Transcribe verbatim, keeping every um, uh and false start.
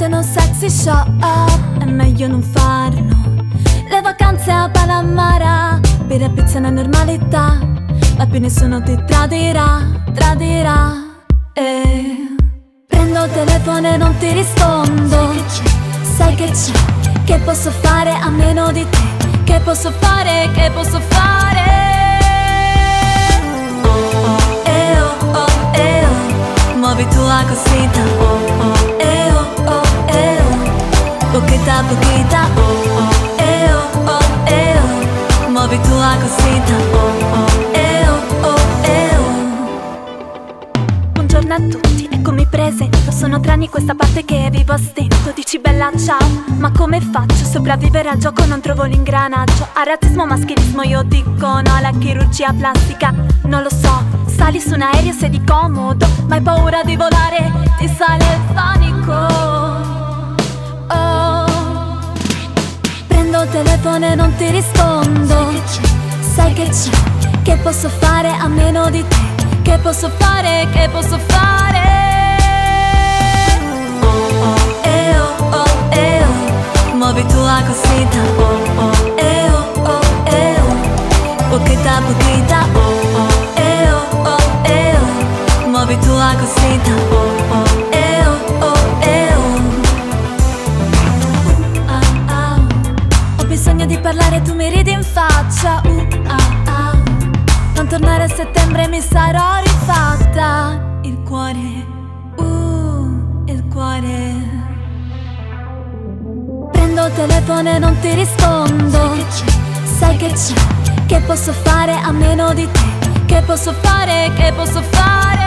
volte non sexy show, è meglio non farlo. Le vacanze a Palamara, bere pizza è una normalità, ma più nessuno ti tradirà, tradirà. E prendo il telefono e non ti rispondo. Sai che c'è, che posso fare a meno di te? Che posso fare, che posso fare? Oh oh, eh oh oh, eh oh, muovi tua cosita. Oh oh, eh oh oh, eh oh, poquita a poquita. Oh oh, eh oh oh, eh oh, muovi tua cosita. Oh oh, eh oh oh, eh oh. Buongiorno a tutti, eccomi presento. Sono tre anni questa parte che vivo a stento. Dici bella ciao, ma come faccio a sopravvivere al gioco? Non trovo l'ingranaggio. A razzismo, maschilismo io dico no. Alla chirurgia plastica non lo so. Sali su un aereo, sei comodo, ma hai paura di volare, ti sale il panico. Oh, prendo il telefono e non ti rispondo. Sai che c'è, che posso fare a meno di te? Che posso fare, che posso fare? Oh oh, eh oh oh, eh oh, muovi tua cosita. Oh oh, eh oh oh, eh oh, poquita a poquita. Oh oh, eh oh oh, eh oh, muovi tua cosita. Oh oh, eh oh oh, eh oh. Uh, ah, ah. Ho bisogno di parlare, tu mi ridi in faccia. Uh, ah, ah. Non tornare a settembre, mi sarò rifatta. Il cuore, uh, il cuore. Prendo il telefono e non ti rispondo. Sai che c'è, che posso fare a meno di te? Che posso fare, che posso fare?